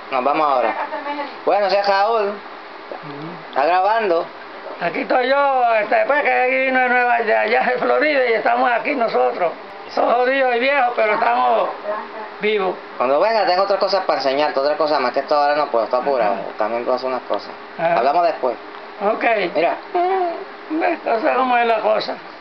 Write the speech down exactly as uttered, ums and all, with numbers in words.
Nos vamos ahora. Bueno, sea Raúl. ¿Está grabando? Aquí estoy yo, este, pues que vino de, Nueva, de allá de Florida y estamos aquí nosotros. Son jodidos y viejos, pero estamos vivos. Cuando venga tengo otras cosas para enseñarte, otras cosas más que esto ahora no puedo, estoy apurado. También puedo hacer unas cosas. Ajá. Hablamos después. Ok. Mira. Mm, ves, cosa como es la cosa.